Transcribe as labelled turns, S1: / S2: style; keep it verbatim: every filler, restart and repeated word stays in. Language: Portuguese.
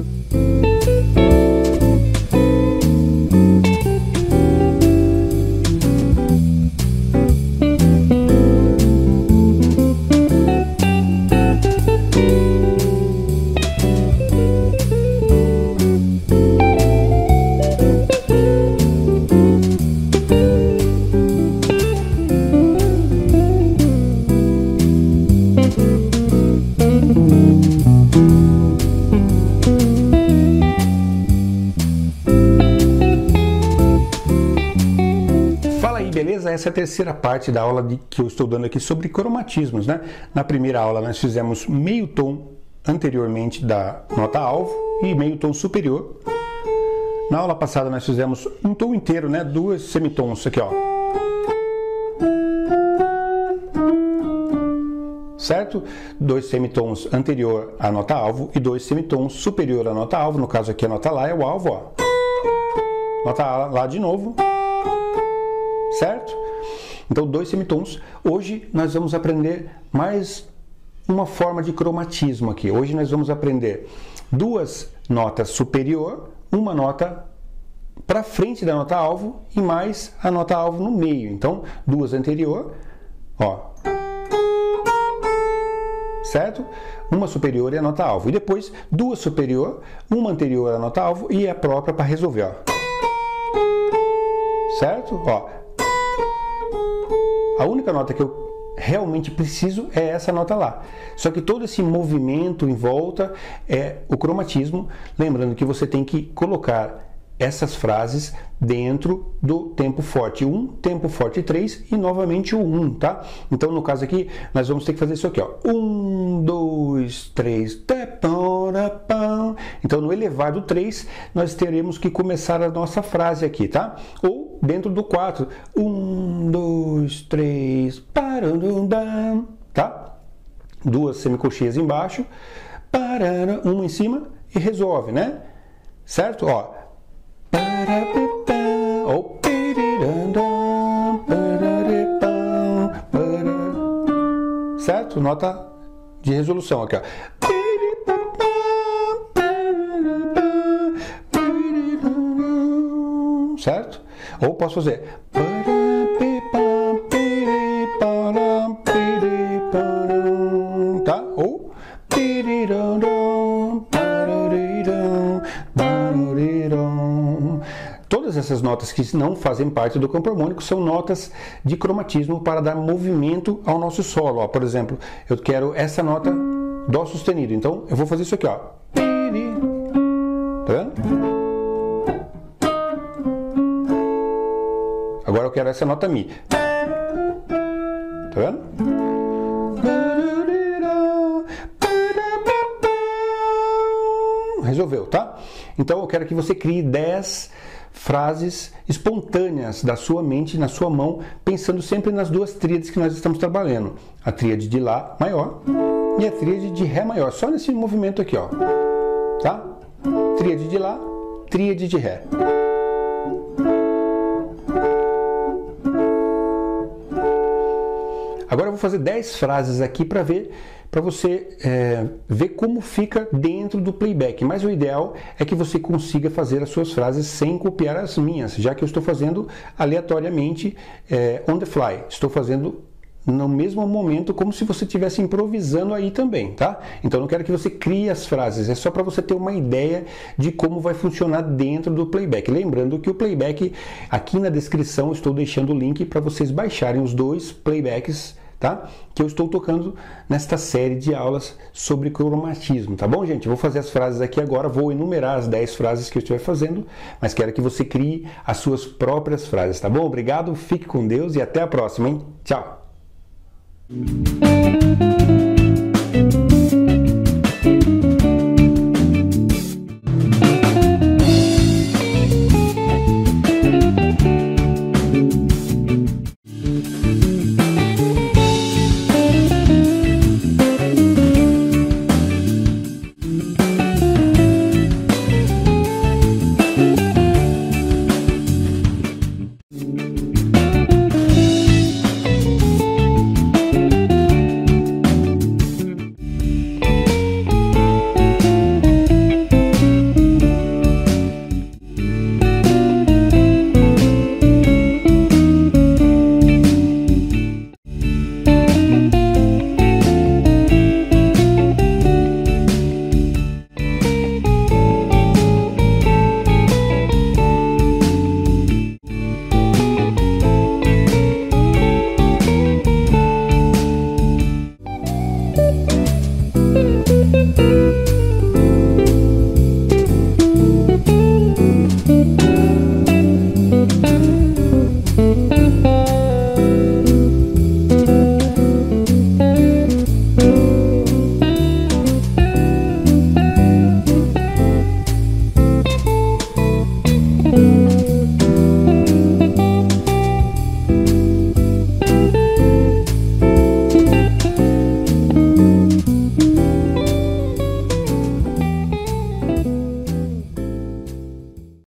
S1: Beleza? Essa é a terceira parte da aula de, que eu estou dando aqui sobre cromatismos, né? Na primeira aula nós fizemos meio tom anteriormente da nota alvo e meio tom superior. Na aula passada nós fizemos um tom inteiro, né? Duas semitons aqui, ó. Certo? Dois semitons anterior à nota alvo e dois semitons superior à nota alvo. No caso aqui a nota Lá é o alvo, ó. Nota Lá de novo. Certo? Então, dois semitons. Hoje nós vamos aprender mais uma forma de cromatismo aqui. Hoje nós vamos aprender duas notas superior, uma nota para frente da nota alvo e mais a nota alvo no meio. Então, duas anterior, ó. Certo? Uma superior e a nota alvo. E depois, duas superior, uma anterior à nota alvo e a própria para resolver, ó. Certo? Ó. A única nota que eu realmente preciso é essa nota Lá. Só que todo esse movimento em volta é o cromatismo. Lembrando que você tem que colocar essas frases dentro do tempo forte um, tempo forte três e novamente o um, tá? Então, no caso aqui, nós vamos ter que fazer isso aqui, ó. um, dois, três. Então, no elevado três, nós teremos que começar a nossa frase aqui, tá? Ou dentro do quatro. um, dois, três. Tá? Duas semicolcheias embaixo, uma em cima e resolve, né? Certo? Ó. Ou certo? Nota de resolução aqui, ó. Certo? Ou posso fazer tá? Ou todas essas notas que não fazem parte do campo harmônico são notas de cromatismo para dar movimento ao nosso solo. Ó, por exemplo, eu quero essa nota Dó sustenido, então eu vou fazer isso aqui, ó. Tá vendo? Agora eu quero essa nota Mi. Tá vendo? Resolveu, tá? Então eu quero que você crie dez frases espontâneas da sua mente, na sua mão, pensando sempre nas duas tríades que nós estamos trabalhando. A tríade de Lá maior e a tríade de Ré maior. Só nesse movimento aqui, ó. Tá? Tríade de Lá, tríade de Ré. Agora eu vou fazer dez frases aqui para ver, para você é, ver como fica dentro do playback. Mas o ideal é que você consiga fazer as suas frases sem copiar as minhas, já que eu estou fazendo aleatoriamente é, on the fly. Estou fazendo no mesmo momento, como se você estivesse improvisando aí também, tá? Então não quero que você crie as frases, é só para você ter uma ideia de como vai funcionar dentro do playback. Lembrando que o playback, aqui na descrição, estou deixando o link para vocês baixarem os dois playbacks, tá? Que eu estou tocando nesta série de aulas sobre cromatismo, tá bom, gente? Eu vou fazer as frases aqui agora, vou enumerar as dez frases que eu estiver fazendo, mas quero que você crie as suas próprias frases, tá bom? Obrigado, fique com Deus e até a próxima, hein? Tchau! Música